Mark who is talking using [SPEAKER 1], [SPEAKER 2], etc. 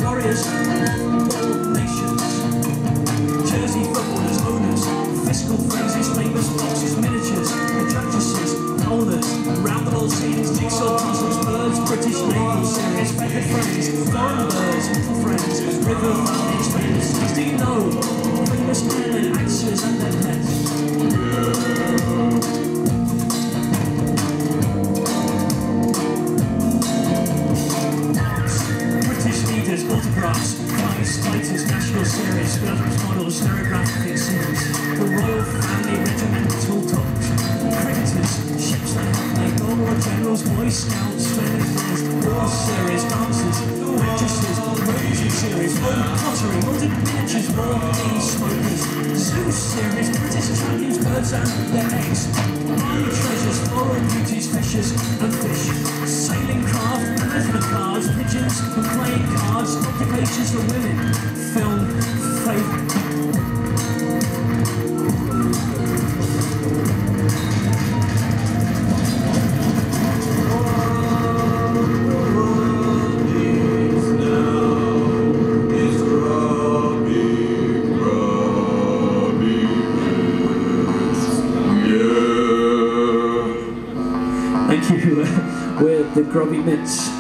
[SPEAKER 1] warriors, football nations. Jersey footballers, owners, fiscal phrases, famous boxes, miniatures, adjunctuses, owners, round the world scenes, jigsaw puzzles, birds, British naval series, feathered friends, foreign birds, little friends, river valley experiences. Do you know famous men and actors and their pets? British leaders, autographs, flights, fighters, national series, films, models, stereographic scenes, the royal family regimental tops, cricketers, ships that have played World War generals, Boy Scouts, swimming pools, war series, dancers, waitresses, emergency series, old pottery, modern miniatures, war tea smokers, zoo series, British champions, birds and their eggs, army treasures, foreign beauties, fishers and fish, sailing craft, plasma cards, pigeons and playing cards, occupations for women, film, favourite. Thank you. We're the Grubby Mitts.